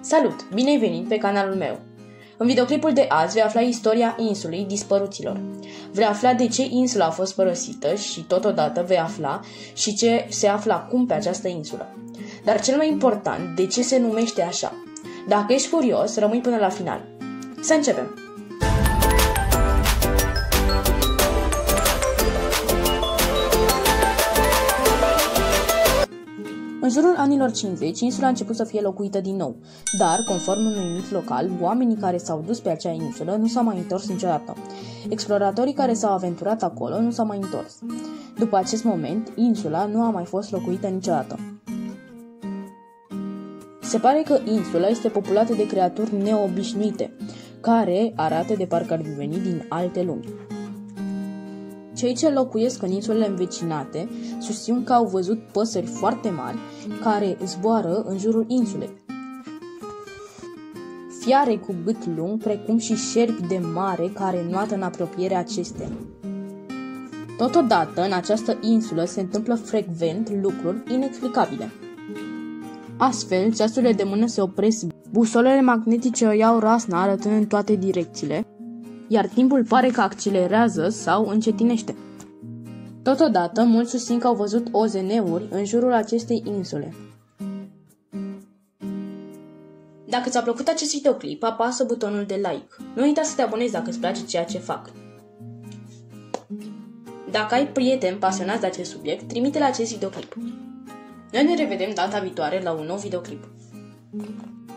Salut! Bine ai venit pe canalul meu! În videoclipul de azi vei afla istoria insulei dispăruților. Vei afla de ce insula a fost părăsită și totodată vei afla și ce se află acum pe această insulă. Dar cel mai important, de ce se numește așa. Dacă ești curios, rămâi până la final. Să începem! În jurul anilor 50, insula a început să fie locuită din nou, dar, conform unui mit local, oamenii care s-au dus pe acea insulă nu s-au mai întors niciodată. Exploratorii care s-au aventurat acolo nu s-au mai întors. După acest moment, insula nu a mai fost locuită niciodată. Se pare că insula este populată de creaturi neobișnuite, care arată de parcă ar veni din alte lumi. Cei ce locuiesc în insulele învecinate susțin că au văzut păsări foarte mari care zboară în jurul insulei. Fiare cu gât lung, precum și șerpi de mare care înoată în apropierea acestea. Totodată, în această insulă se întâmplă frecvent lucruri inexplicabile. Astfel, ceasurile de mână se opresc, busolele magnetice o iau razna arătând în toate direcțiile, iar timpul pare că accelerează sau încetinește. Totodată, mulți susțin că au văzut OZN-uri în jurul acestei insule. Dacă ți-a plăcut acest videoclip, apasă butonul de like. Nu uita să te abonezi dacă îți place ceea ce fac. Dacă ai prieteni pasionați de acest subiect, trimite-le acest videoclip. Noi ne revedem data viitoare la un nou videoclip.